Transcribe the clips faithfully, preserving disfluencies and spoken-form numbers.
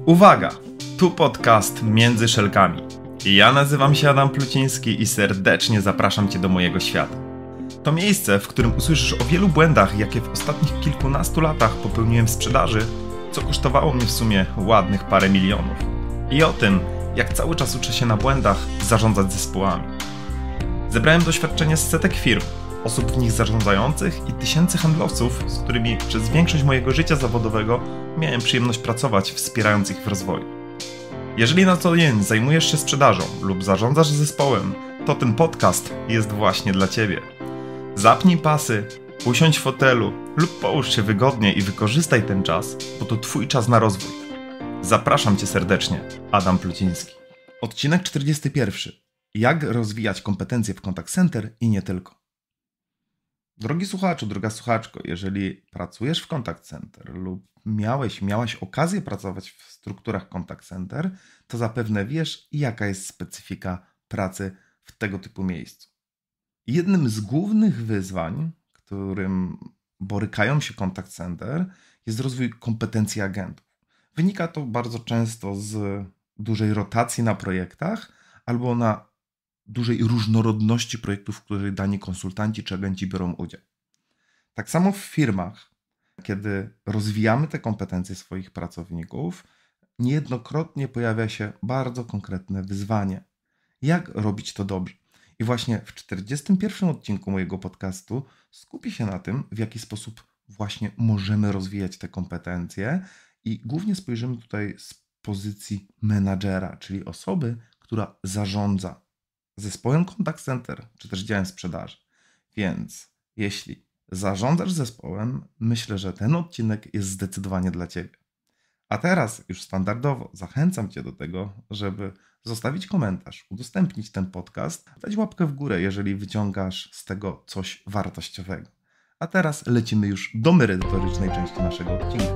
Uwaga! Tu podcast Między Szelkami. Ja nazywam się Adam Pluciński i serdecznie zapraszam Cię do mojego świata. To miejsce, w którym usłyszysz o wielu błędach, jakie w ostatnich kilkunastu latach popełniłem w sprzedaży, co kosztowało mnie w sumie ładnych parę milionów. I o tym, jak cały czas uczę się na błędach zarządzać zespołami. Zebrałem doświadczenie z setek firm, osób w nich zarządzających i tysięcy handlowców, z którymi przez większość mojego życia zawodowego miałem przyjemność pracować, wspierając ich w rozwoju. Jeżeli na co dzień zajmujesz się sprzedażą lub zarządzasz zespołem, to ten podcast jest właśnie dla Ciebie. Zapnij pasy, usiądź w fotelu lub połóż się wygodnie i wykorzystaj ten czas, bo to Twój czas na rozwój. Zapraszam Cię serdecznie, Adam Pluciński. Odcinek czterdziesty pierwszy. Jak rozwijać kompetencje w Contact Center i nie tylko. Drogi słuchaczu, droga słuchaczko, jeżeli pracujesz w Contact Center lub miałeś, miałaś okazję pracować w strukturach Contact Center, to zapewne wiesz, jaka jest specyfika pracy w tego typu miejscu. Jednym z głównych wyzwań, którym borykają się Contact Center, jest rozwój kompetencji agentów. Wynika to bardzo często z dużej rotacji na projektach albo na dużej różnorodności projektów, w których dani konsultanci czy agenci biorą udział. Tak samo w firmach, kiedy rozwijamy te kompetencje swoich pracowników, niejednokrotnie pojawia się bardzo konkretne wyzwanie. Jak robić to dobrze? I właśnie w czterdziestym pierwszym odcinku mojego podcastu skupię się na tym, w jaki sposób właśnie możemy rozwijać te kompetencje i głównie spojrzymy tutaj z pozycji menadżera, czyli osoby, która zarządza zespołem Contact Center, czy też działem sprzedaży. Więc jeśli zarządzasz zespołem, myślę, że ten odcinek jest zdecydowanie dla Ciebie. A teraz już standardowo zachęcam Cię do tego, żeby zostawić komentarz, udostępnić ten podcast, dać łapkę w górę, jeżeli wyciągasz z tego coś wartościowego. A teraz lecimy już do merytorycznej części naszego odcinka.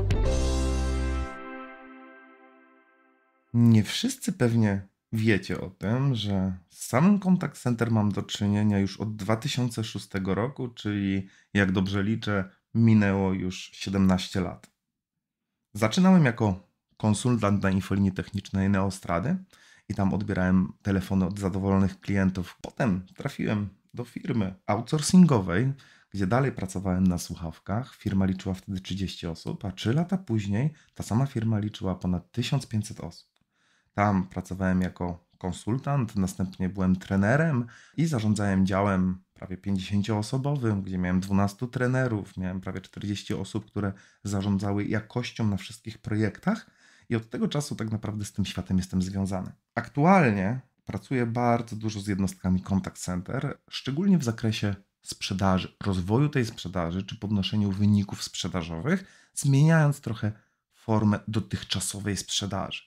Nie wszyscy pewnie wiecie o tym, że z samym Contact Center mam do czynienia już od dwa tysiące szóstego roku, czyli jak dobrze liczę, minęło już siedemnaście lat. Zaczynałem jako konsultant na infolinii technicznej Neostrady i tam odbierałem telefony od zadowolonych klientów. Potem trafiłem do firmy outsourcingowej, gdzie dalej pracowałem na słuchawkach. Firma liczyła wtedy trzydzieści osób, a trzy lata później ta sama firma liczyła ponad tysiąc pięćset osób. Tam pracowałem jako konsultant, następnie byłem trenerem i zarządzałem działem prawie pięćdziesięcioosobowym, gdzie miałem dwunastu trenerów, miałem prawie czterdzieści osób, które zarządzały jakością na wszystkich projektach i od tego czasu tak naprawdę z tym światem jestem związany. Aktualnie pracuję bardzo dużo z jednostkami Contact Center, szczególnie w zakresie sprzedaży, rozwoju tej sprzedaży czy podnoszeniu wyników sprzedażowych, zmieniając trochę formę dotychczasowej sprzedaży.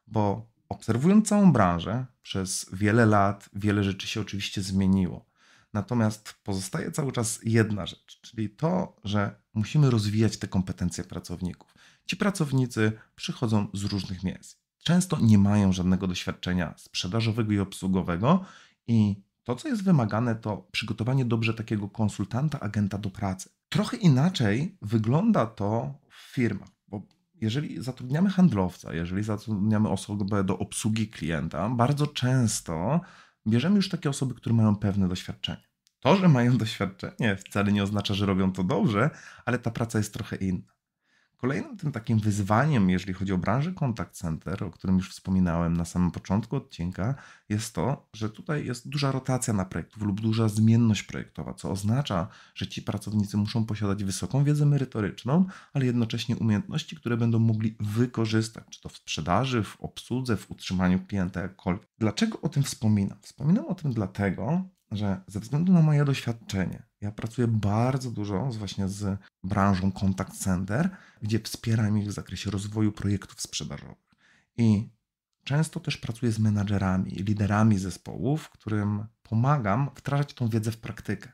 Bo obserwując całą branżę przez wiele lat, wiele rzeczy się oczywiście zmieniło. Natomiast pozostaje cały czas jedna rzecz, czyli to, że musimy rozwijać te kompetencje pracowników. Ci pracownicy przychodzą z różnych miejsc. Często nie mają żadnego doświadczenia sprzedażowego i obsługowego i to, co jest wymagane, to przygotowanie dobrze takiego konsultanta, agenta do pracy. Trochę inaczej wygląda to w firmach, bo jeżeli zatrudniamy handlowca, jeżeli zatrudniamy osobę do obsługi klienta, bardzo często bierzemy już takie osoby, które mają pewne doświadczenie. To, że mają doświadczenie, wcale nie oznacza, że robią to dobrze, ale ta praca jest trochę inna. Kolejnym tym takim wyzwaniem, jeżeli chodzi o branżę Contact Center, o którym już wspominałem na samym początku odcinka, jest to, że tutaj jest duża rotacja na projektów lub duża zmienność projektowa, co oznacza, że ci pracownicy muszą posiadać wysoką wiedzę merytoryczną, ale jednocześnie umiejętności, które będą mogli wykorzystać, czy to w sprzedaży, w obsłudze, w utrzymaniu klienta, jakkolwiek. Dlaczego o tym wspominam? Wspominam o tym dlatego, że ze względu na moje doświadczenie, ja pracuję bardzo dużo z, właśnie z branżą Contact Center, gdzie wspieram ich w zakresie rozwoju projektów sprzedażowych. I często też pracuję z menadżerami, liderami zespołów, którym pomagam wdrażać tą wiedzę w praktykę.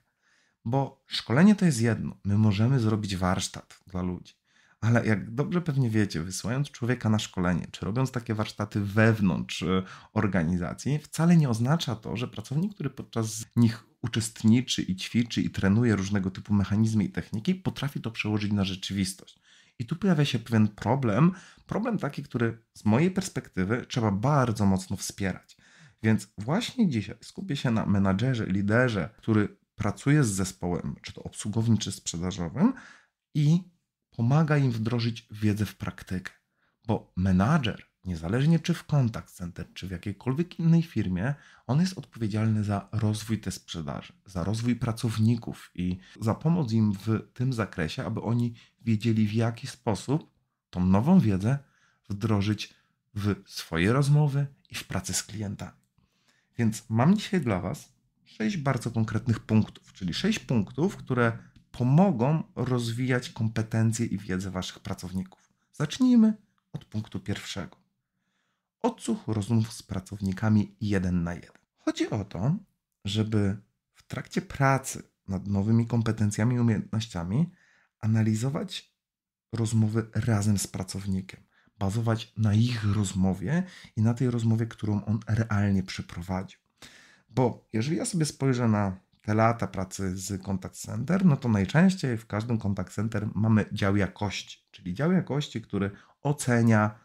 Bo szkolenie to jest jedno. My możemy zrobić warsztat dla ludzi. Ale jak dobrze pewnie wiecie, wysyłając człowieka na szkolenie, czy robiąc takie warsztaty wewnątrz organizacji, wcale nie oznacza to, że pracownik, który podczas nich uczestniczy i ćwiczy i trenuje różnego typu mechanizmy i techniki, potrafi to przełożyć na rzeczywistość. I tu pojawia się pewien problem, problem taki, który z mojej perspektywy trzeba bardzo mocno wspierać. Więc właśnie dzisiaj skupię się na menadżerze, liderze, który pracuje z zespołem, czy to obsługowym, czy sprzedażowym i pomaga im wdrożyć wiedzę w praktykę. Bo menadżer, niezależnie czy w contact center, czy w jakiejkolwiek innej firmie, on jest odpowiedzialny za rozwój tej sprzedaży, za rozwój pracowników i za pomoc im w tym zakresie, aby oni wiedzieli, w jaki sposób tą nową wiedzę wdrożyć w swoje rozmowy i w pracy z klientami. Więc mam dzisiaj dla Was sześć bardzo konkretnych punktów, czyli sześć punktów, które pomogą rozwijać kompetencje i wiedzę Waszych pracowników. Zacznijmy od punktu pierwszego. Odsłuch rozmów z pracownikami jeden na jeden. Chodzi o to, żeby w trakcie pracy nad nowymi kompetencjami i umiejętnościami analizować rozmowy razem z pracownikiem, bazować na ich rozmowie i na tej rozmowie, którą on realnie przeprowadził. Bo jeżeli ja sobie spojrzę na te lata pracy z contact center, no to najczęściej w każdym contact center mamy dział jakości, czyli dział jakości, który ocenia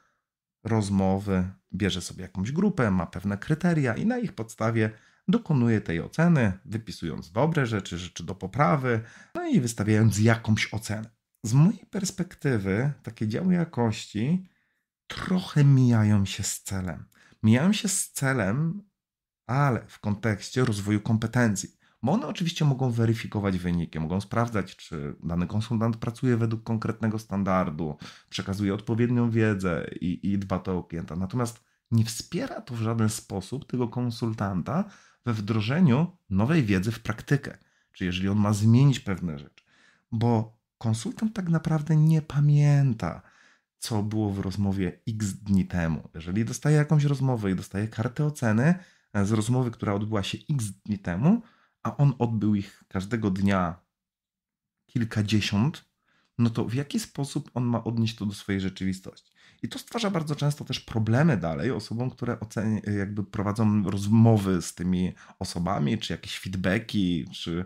rozmowy, bierze sobie jakąś grupę, ma pewne kryteria i na ich podstawie dokonuje tej oceny, wypisując dobre rzeczy, rzeczy do poprawy, no i wystawiając jakąś ocenę. Z mojej perspektywy takie działy jakości trochę mijają się z celem. Mijają się z celem, ale w kontekście rozwoju kompetencji. Bo one oczywiście mogą weryfikować wyniki, mogą sprawdzać, czy dany konsultant pracuje według konkretnego standardu, przekazuje odpowiednią wiedzę i, i dba to o klienta. Natomiast nie wspiera to w żaden sposób tego konsultanta we wdrożeniu nowej wiedzy w praktykę. Czy jeżeli on ma zmienić pewne rzeczy. Bo konsultant tak naprawdę nie pamięta, co było w rozmowie X dni temu. Jeżeli dostaje jakąś rozmowę i dostaje kartę oceny z rozmowy, która odbyła się X dni temu, a on odbył ich każdego dnia kilkadziesiąt, no to w jaki sposób on ma odnieść to do swojej rzeczywistości? I to stwarza bardzo często też problemy dalej osobom, które oceni- jakby prowadzą rozmowy z tymi osobami, czy jakieś feedbacki, czy,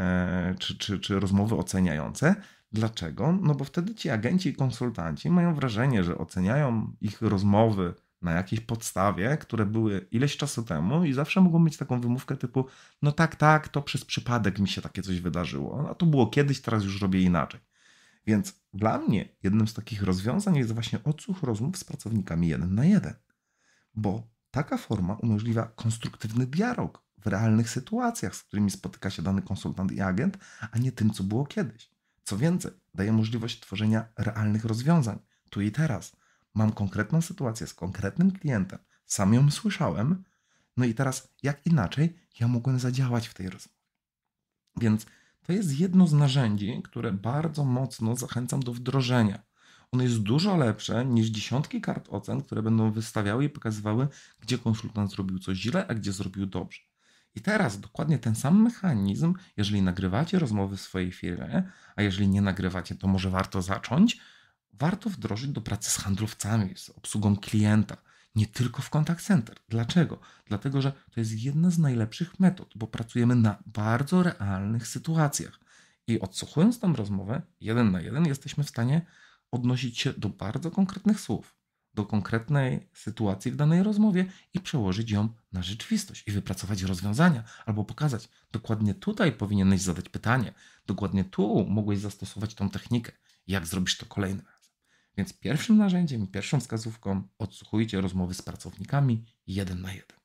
e, czy, czy, czy rozmowy oceniające. Dlaczego? No bo wtedy ci agenci i konsultanci mają wrażenie, że oceniają ich rozmowy na jakiejś podstawie, które były ileś czasu temu i zawsze mogą mieć taką wymówkę typu no tak, tak, to przez przypadek mi się takie coś wydarzyło. A to było kiedyś, teraz już robię inaczej. Więc dla mnie jednym z takich rozwiązań jest właśnie odsłuch rozmów z pracownikami jeden na jeden. Bo taka forma umożliwia konstruktywny dialog w realnych sytuacjach, z którymi spotyka się dany konsultant i agent, a nie tym, co było kiedyś. Co więcej, daje możliwość tworzenia realnych rozwiązań, tu i teraz. Mam konkretną sytuację z konkretnym klientem, sam ją słyszałem, no i teraz jak inaczej ja mogłem zadziałać w tej rozmowie. Więc to jest jedno z narzędzi, które bardzo mocno zachęcam do wdrożenia. Ono jest dużo lepsze niż dziesiątki kart ocen, które będą wystawiały i pokazywały, gdzie konsultant zrobił coś źle, a gdzie zrobił dobrze. I teraz dokładnie ten sam mechanizm, jeżeli nagrywacie rozmowy w swojej firmie, a jeżeli nie nagrywacie, to może warto zacząć, warto wdrożyć do pracy z handlowcami, z obsługą klienta, nie tylko w contact center. Dlaczego? Dlatego, że to jest jedna z najlepszych metod, bo pracujemy na bardzo realnych sytuacjach. I odsłuchując tą rozmowę, jeden na jeden, jesteśmy w stanie odnosić się do bardzo konkretnych słów, do konkretnej sytuacji w danej rozmowie i przełożyć ją na rzeczywistość i wypracować rozwiązania, albo pokazać, dokładnie tutaj powinieneś zadać pytanie, dokładnie tu mogłeś zastosować tą technikę, jak zrobisz to kolejny raz. Więc pierwszym narzędziem i pierwszą wskazówką odsłuchujcie rozmowy z pracownikami jeden na jeden.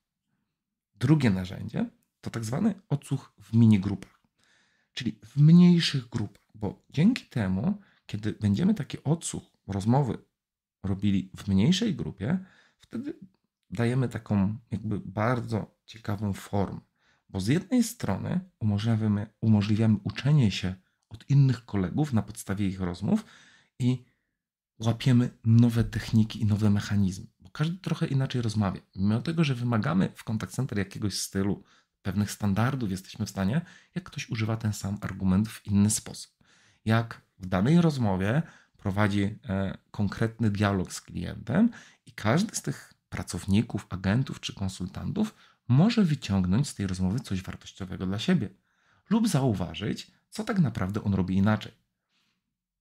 Drugie narzędzie to tak zwany odsłuch w minigrupach, czyli w mniejszych grupach, bo dzięki temu, kiedy będziemy taki odsłuch rozmowy robili w mniejszej grupie, wtedy dajemy taką jakby bardzo ciekawą formę, bo z jednej strony umożliwiamy, umożliwiamy uczenie się od innych kolegów na podstawie ich rozmów i łapiemy nowe techniki i nowe mechanizmy, bo każdy trochę inaczej rozmawia. Mimo tego, że wymagamy w contact center jakiegoś stylu, pewnych standardów, jesteśmy w stanie, jak ktoś używa ten sam argument w inny sposób. Jak w danej rozmowie prowadzi e, konkretny dialog z klientem i każdy z tych pracowników, agentów czy konsultantów może wyciągnąć z tej rozmowy coś wartościowego dla siebie lub zauważyć, co tak naprawdę on robi inaczej.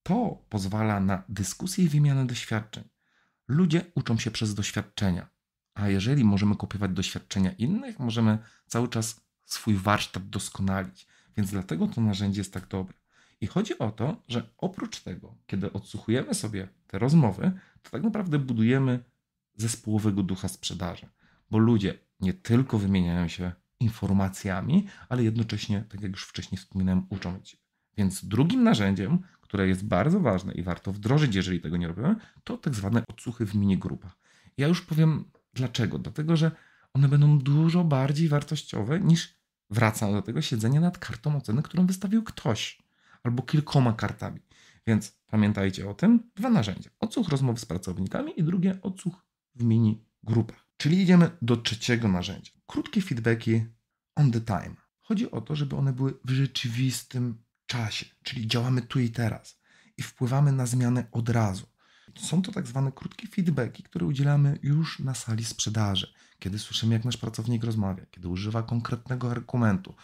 To pozwala na dyskusję i wymianę doświadczeń. Ludzie uczą się przez doświadczenia, a jeżeli możemy kopiować doświadczenia innych, możemy cały czas swój warsztat doskonalić. Więc dlatego to narzędzie jest tak dobre. I chodzi o to, że oprócz tego, kiedy odsłuchujemy sobie te rozmowy, to tak naprawdę budujemy zespołowego ducha sprzedaży. Bo ludzie nie tylko wymieniają się informacjami, ale jednocześnie, tak jak już wcześniej wspominałem, uczą się. Więc drugim narzędziem, które jest bardzo ważne i warto wdrożyć, jeżeli tego nie robimy, to tak zwane odsłuchy w minigrupach. Ja już powiem dlaczego. Dlatego, że one będą dużo bardziej wartościowe niż, wracam do tego, siedzenia nad kartą oceny, którą wystawił ktoś albo kilkoma kartami. Więc pamiętajcie o tym. Dwa narzędzia. Odsłuch rozmów z pracownikami i drugie odsłuch w mini grupach. Czyli idziemy do trzeciego narzędzia. Krótkie feedbacki on the time. Chodzi o to, żeby one były w rzeczywistym czasie, czyli działamy tu i teraz i wpływamy na zmianę od razu. Są to tak zwane krótkie feedbacki, które udzielamy już na sali sprzedaży, kiedy słyszymy, jak nasz pracownik rozmawia, kiedy używa konkretnego argumentu,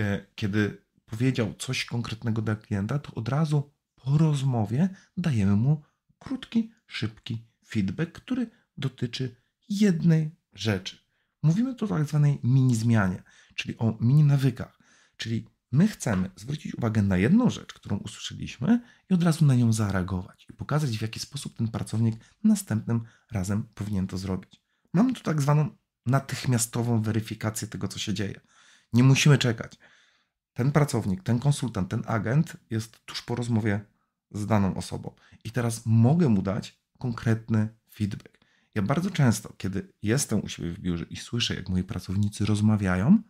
kiedy powiedział coś konkretnego dla klienta, to od razu po rozmowie dajemy mu krótki, szybki feedback, który dotyczy jednej rzeczy. Mówimy tu o tak zwanej mini zmianie, czyli o mini nawykach, czyli my chcemy zwrócić uwagę na jedną rzecz, którą usłyszeliśmy i od razu na nią zareagować i pokazać, w jaki sposób ten pracownik następnym razem powinien to zrobić. Mamy tu tak zwaną natychmiastową weryfikację tego, co się dzieje. Nie musimy czekać. Ten pracownik, ten konsultant, ten agent jest tuż po rozmowie z daną osobą i teraz mogę mu dać konkretny feedback. Ja bardzo często, kiedy jestem u siebie w biurze i słyszę, jak moi pracownicy rozmawiają,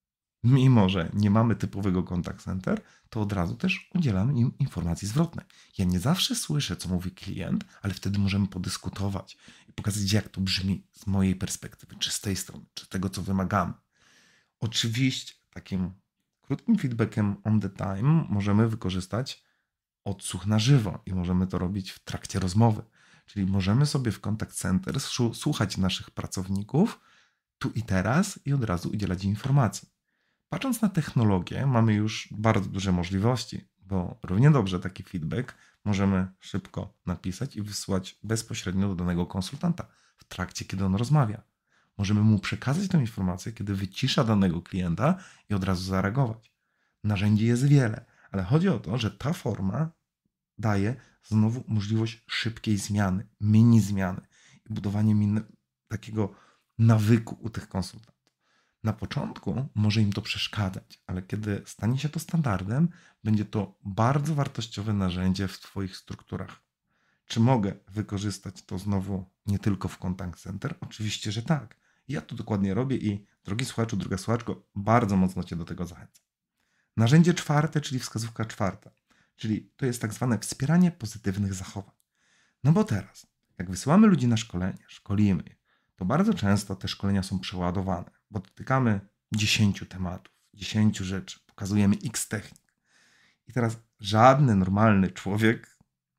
mimo że nie mamy typowego contact center, to od razu też udzielam im informacji zwrotnej. Ja nie zawsze słyszę, co mówi klient, ale wtedy możemy podyskutować i pokazać, jak to brzmi z mojej perspektywy, czy z tej strony, czy tego, co wymagamy. Oczywiście takim krótkim feedbackiem on the time możemy wykorzystać odsłuch na żywo i możemy to robić w trakcie rozmowy. Czyli możemy sobie w contact center słuchać naszych pracowników tu i teraz i od razu udzielać informacji. Patrząc na technologię, mamy już bardzo duże możliwości, bo równie dobrze taki feedback możemy szybko napisać i wysłać bezpośrednio do danego konsultanta w trakcie, kiedy on rozmawia. Możemy mu przekazać tę informację, kiedy wycisza danego klienta i od razu zareagować. Narzędzi jest wiele, ale chodzi o to, że ta forma daje znowu możliwość szybkiej zmiany, mini zmiany i budowanie min- takiego nawyku u tych konsultantów. Na początku może im to przeszkadzać, ale kiedy stanie się to standardem, będzie to bardzo wartościowe narzędzie w Twoich strukturach. Czy mogę wykorzystać to znowu nie tylko w contact center? Oczywiście, że tak. Ja to dokładnie robię i drogi słuchaczu, droga słuchaczko, bardzo mocno Cię do tego zachęcam. Narzędzie czwarte, czyli wskazówka czwarta, czyli to jest tak zwane wspieranie pozytywnych zachowań. No bo teraz, jak wysyłamy ludzi na szkolenie, szkolimy ich, to bardzo często te szkolenia są przeładowane, bo dotykamy dziesięciu tematów, dziesięciu rzeczy, pokazujemy x technik. I teraz żadny normalny człowiek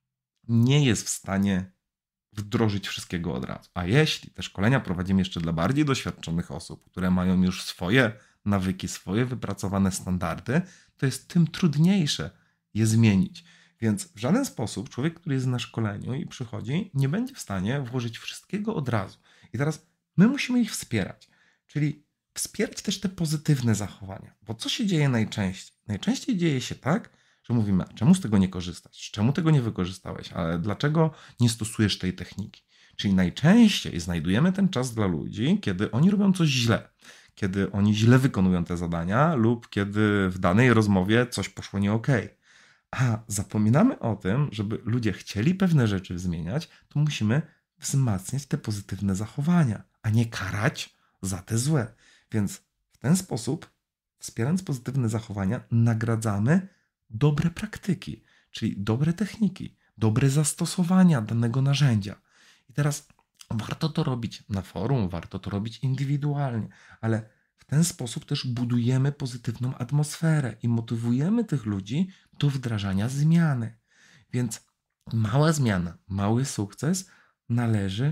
nie jest w stanie wdrożyć wszystkiego od razu. A jeśli te szkolenia prowadzimy jeszcze dla bardziej doświadczonych osób, które mają już swoje nawyki, swoje wypracowane standardy, to jest tym trudniejsze je zmienić. Więc w żaden sposób człowiek, który jest na szkoleniu i przychodzi, nie będzie w stanie włożyć wszystkiego od razu. I teraz my musimy ich wspierać. Czyli wspierać też te pozytywne zachowania. Bo co się dzieje najczęściej? Najczęściej dzieje się tak, że mówimy, czemu z tego nie korzystasz? Czemu tego nie wykorzystałeś? Ale dlaczego nie stosujesz tej techniki? Czyli najczęściej znajdujemy ten czas dla ludzi, kiedy oni robią coś źle. Kiedy oni źle wykonują te zadania lub kiedy w danej rozmowie coś poszło nie okej. A zapominamy o tym, żeby ludzie chcieli pewne rzeczy zmieniać, to musimy wzmacniać te pozytywne zachowania, a nie karać za te złe. Więc w ten sposób, wspierając pozytywne zachowania, nagradzamy dobre praktyki, czyli dobre techniki, dobre zastosowania danego narzędzia. I teraz warto to robić na forum, warto to robić indywidualnie, ale w ten sposób też budujemy pozytywną atmosferę i motywujemy tych ludzi do wdrażania zmiany. Więc mała zmiana, mały sukces należy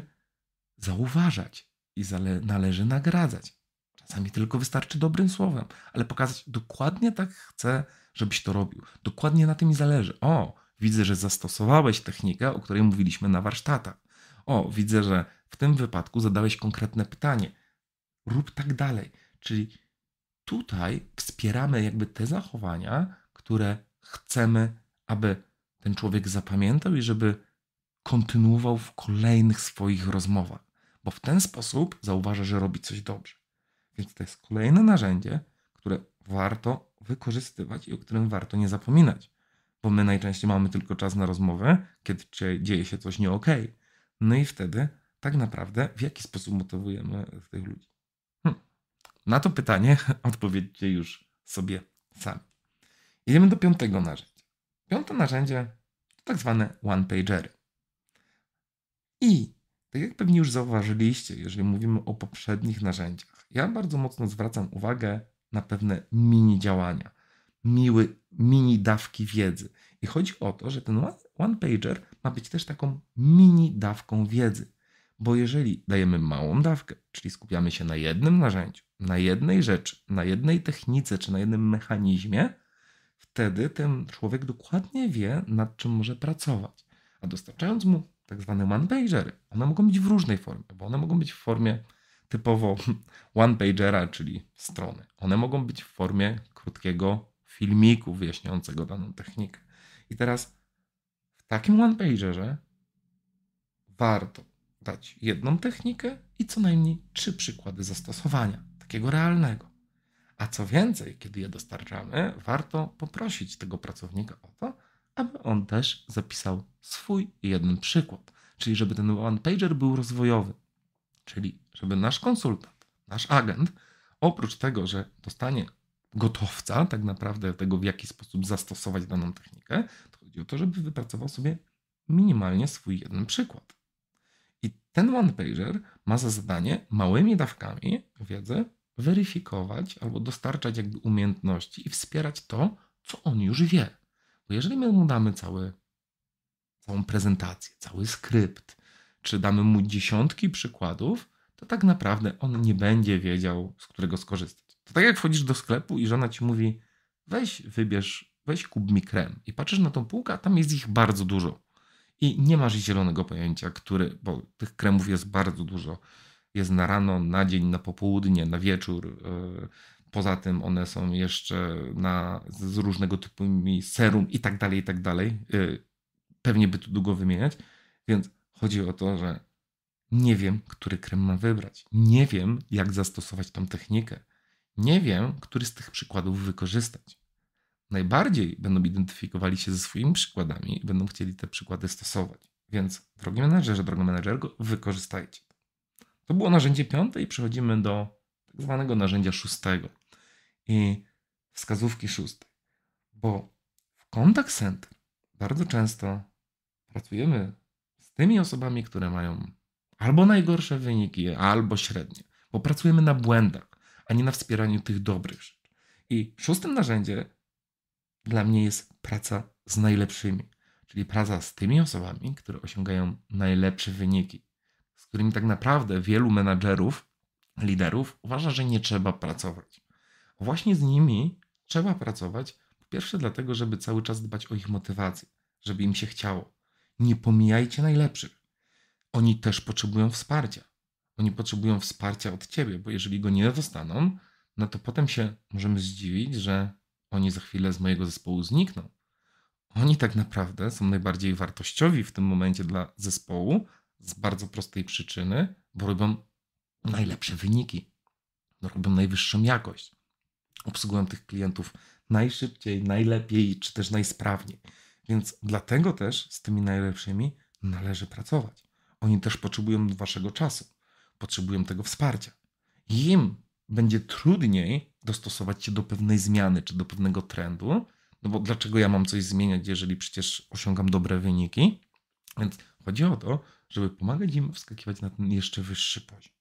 zauważać i zale- należy nagradzać. Czasami tylko wystarczy dobrym słowem, ale pokazać dokładnie tak chcę, żebyś to robił. Dokładnie na tym mi zależy. O, Widzę, że zastosowałeś technikę, o której mówiliśmy na warsztatach. O, widzę, że w tym wypadku zadałeś konkretne pytanie. Rób tak dalej. Czyli tutaj wspieramy jakby te zachowania, które chcemy, aby ten człowiek zapamiętał i żeby kontynuował w kolejnych swoich rozmowach. Bo w ten sposób zauważa, że robi coś dobrze. Więc to jest kolejne narzędzie, które warto wykorzystywać i o którym warto nie zapominać. Bo my najczęściej mamy tylko czas na rozmowę, kiedy dzieje się coś nie okej. No i wtedy tak naprawdę w jaki sposób motywujemy tych ludzi? Hm. Na to pytanie odpowiedzcie już sobie sami. Idziemy do piątego narzędzia. Piąte narzędzie to tak zwane one-pagery. I tak jak pewnie już zauważyliście, jeżeli mówimy o poprzednich narzędziach, ja bardzo mocno zwracam uwagę na pewne mini działania, miły, mini dawki wiedzy. I chodzi o to, że ten one-pager ma być też taką mini dawką wiedzy. Bo jeżeli dajemy małą dawkę, czyli skupiamy się na jednym narzędziu, na jednej rzeczy, na jednej technice czy na jednym mechanizmie, wtedy ten człowiek dokładnie wie, nad czym może pracować. A dostarczając mu tak zwane one-pagery, one mogą być w różnej formie, bo one mogą być w formie typowo one-pagera, czyli strony. One mogą być w formie krótkiego filmiku wyjaśniającego daną technikę. I teraz w takim one-pagerze warto dać jedną technikę i co najmniej trzy przykłady zastosowania, takiego realnego. A co więcej, kiedy je dostarczamy, warto poprosić tego pracownika o to, aby on też zapisał swój jeden przykład. Czyli żeby ten one-pager był rozwojowy. Czyli żeby nasz konsultant, nasz agent, oprócz tego, że dostanie gotowca, tak naprawdę tego, w jaki sposób zastosować daną technikę, to chodzi o to, żeby wypracował sobie minimalnie swój jeden przykład. I ten one-pager ma za zadanie małymi dawkami wiedzy weryfikować albo dostarczać jakby umiejętności i wspierać to, co on już wie. Bo jeżeli my mu damy cały, całą prezentację, cały skrypt, czy damy mu dziesiątki przykładów, to tak naprawdę on nie będzie wiedział, z którego skorzystać. To tak jak wchodzisz do sklepu i żona ci mówi, weź wybierz, weź kup mi krem. I patrzysz na tą półkę, a tam jest ich bardzo dużo. I nie masz zielonego pojęcia, który, bo tych kremów jest bardzo dużo. Jest na rano, na dzień, na popołudnie, na wieczór. Poza tym one są jeszcze na, z różnego typu serum i tak dalej, i tak dalej. Pewnie by tu długo wymieniać. Więc chodzi o to, że nie wiem, który krem mam wybrać. Nie wiem, jak zastosować tą technikę. Nie wiem, który z tych przykładów wykorzystać. Najbardziej będą identyfikowali się ze swoimi przykładami i będą chcieli te przykłady stosować. Więc, drogi menedżerze, droga menedżerko, wykorzystajcie. To było narzędzie piąte i przechodzimy do tak zwanego narzędzia szóstego i wskazówki szóstej. Bo w contact center bardzo często pracujemy z tymi osobami, które mają albo najgorsze wyniki, albo średnie. Bo pracujemy na błędach, a nie na wspieraniu tych dobrych rzeczy. I szóstym narzędzie dla mnie jest praca z najlepszymi, czyli praca z tymi osobami, które osiągają najlepsze wyniki, z którymi tak naprawdę wielu menadżerów, liderów uważa, że nie trzeba pracować. Właśnie z nimi trzeba pracować, po pierwsze dlatego, żeby cały czas dbać o ich motywację, żeby im się chciało. Nie pomijajcie najlepszych. Oni też potrzebują wsparcia. Oni potrzebują wsparcia od ciebie, bo jeżeli go nie dostaną, no to potem się możemy zdziwić, że oni za chwilę z mojego zespołu znikną. Oni tak naprawdę są najbardziej wartościowi w tym momencie dla zespołu z bardzo prostej przyczyny, bo robią najlepsze wyniki, robią najwyższą jakość. Obsługują tych klientów najszybciej, najlepiej, czy też najsprawniej. Więc dlatego też z tymi najlepszymi należy pracować. Oni też potrzebują waszego czasu, potrzebują tego wsparcia. Im będzie trudniej dostosować się do pewnej zmiany, czy do pewnego trendu, no bo dlaczego ja mam coś zmieniać, jeżeli przecież osiągam dobre wyniki? Więc chodzi o to, żeby pomagać im wskakiwać na ten jeszcze wyższy poziom.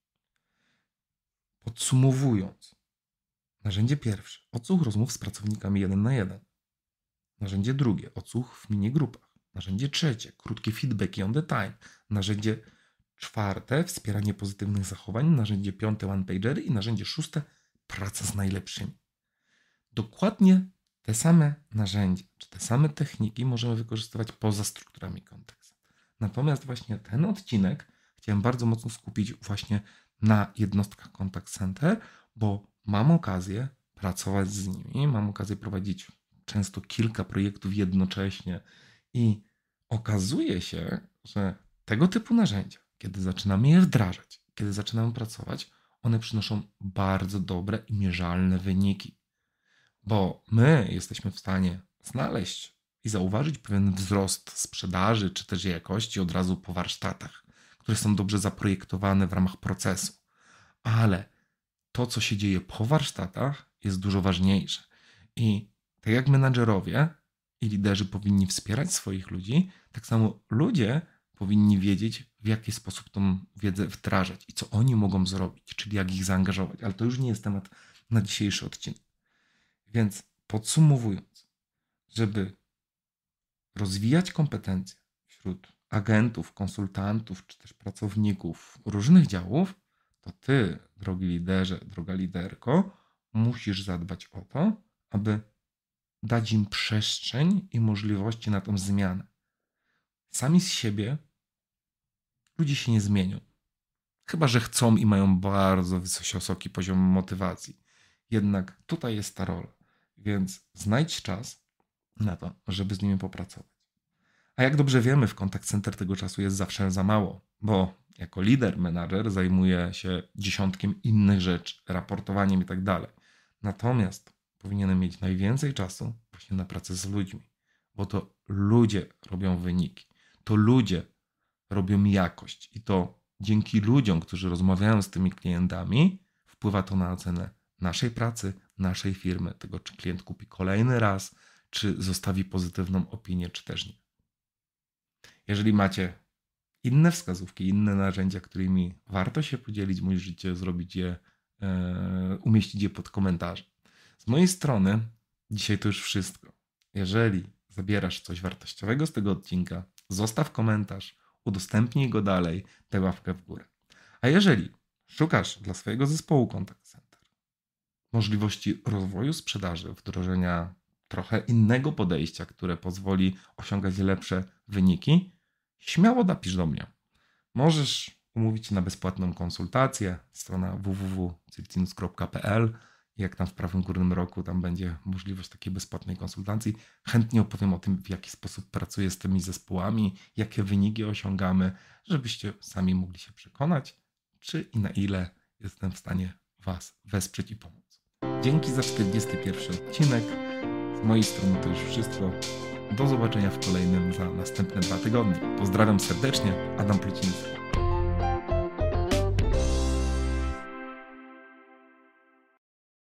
Podsumowując, narzędzie pierwsze, odsłuch rozmów z pracownikami jeden na jeden. Narzędzie drugie, odsłuch w minigrupach. Narzędzie trzecie, krótkie feedbacki on the time. Narzędzie czwarte, wspieranie pozytywnych zachowań. Narzędzie piąte, one-pagery. I narzędzie szóste, praca z najlepszymi. Dokładnie Te same narzędzia, czy te same techniki możemy wykorzystywać poza strukturami contact center. Natomiast właśnie ten odcinek chciałem bardzo mocno skupić właśnie na jednostkach contact center, bo mam okazję pracować z nimi, mam okazję prowadzić często kilka projektów jednocześnie i okazuje się, że tego typu narzędzia, kiedy zaczynamy je wdrażać, kiedy zaczynamy pracować, one przynoszą bardzo dobre i mierzalne wyniki. Bo my jesteśmy w stanie znaleźć i zauważyć pewien wzrost sprzedaży czy też jakości od razu po warsztatach, które są dobrze zaprojektowane w ramach procesu. Ale to, co się dzieje po warsztatach, jest dużo ważniejsze. I tak jak menadżerowie i liderzy powinni wspierać swoich ludzi, tak samo ludzie powinni wiedzieć, w jaki sposób tą wiedzę wdrażać i co oni mogą zrobić, czyli jak ich zaangażować. Ale to już nie jest temat na dzisiejszy odcinek. Więc podsumowując, żeby rozwijać kompetencje wśród agentów, konsultantów czy też pracowników różnych działów, to ty, drogi liderze, droga liderko, musisz zadbać o to, aby dać im przestrzeń i możliwości na tą zmianę. Sami z siebie ludzie się nie zmienią. Chyba że chcą i mają bardzo wysoki poziom motywacji. Jednak tutaj jest ta rola. Więc znajdź czas na to, żeby z nimi popracować. A jak dobrze wiemy, w contact center tego czasu jest zawsze za mało, bo jako lider, menadżer zajmuje się dziesiątkiem innych rzeczy, raportowaniem i tak dalej. Natomiast powinienem mieć najwięcej czasu właśnie na pracę z ludźmi, bo to ludzie robią wyniki, to ludzie robią jakość i to dzięki ludziom, którzy rozmawiają z tymi klientami, wpływa to na ocenę naszej pracy, naszej firmy, tego czy klient kupi kolejny raz, czy zostawi pozytywną opinię, czy też nie. Jeżeli macie inne wskazówki, inne narzędzia, którymi warto się podzielić, możecie zrobić je, e, umieścić je pod komentarzem. Z mojej strony dzisiaj to już wszystko. Jeżeli zabierasz coś wartościowego z tego odcinka, zostaw komentarz, udostępnij go dalej, daj łapkę w górę. A jeżeli szukasz dla swojego zespołu contact center możliwości rozwoju sprzedaży, wdrożenia trochę innego podejścia, które pozwoli osiągać lepsze wyniki, śmiało napisz do mnie. Możesz umówić się na bezpłatną konsultację, strona w w w kropka cyrcinus kropka p l. Jak tam w prawym górnym rogu, tam będzie możliwość takiej bezpłatnej konsultacji. Chętnie opowiem o tym, w jaki sposób pracuję z tymi zespołami, jakie wyniki osiągamy, żebyście sami mogli się przekonać, czy i na ile jestem w stanie Was wesprzeć i pomóc. Dzięki za czterdziesty pierwszy odcinek. Z mojej strony to już wszystko. Do zobaczenia w kolejnym za następne dwa tygodnie. Pozdrawiam serdecznie, Adam Pluciński.